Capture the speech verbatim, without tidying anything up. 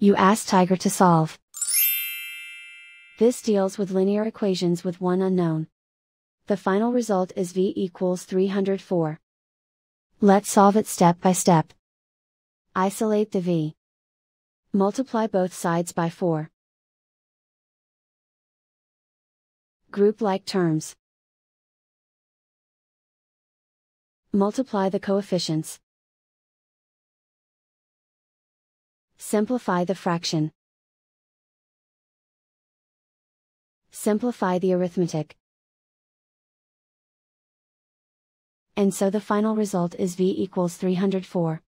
You ask Tiger to solve. This deals with linear equations with one unknown. The final result is v equals three hundred four. Let's solve it step by step. Isolate the v. Multiply both sides by four. Group like terms. Multiply the coefficients. Simplify the fraction. Simplify the arithmetic. And so the final result is v equals three hundred four.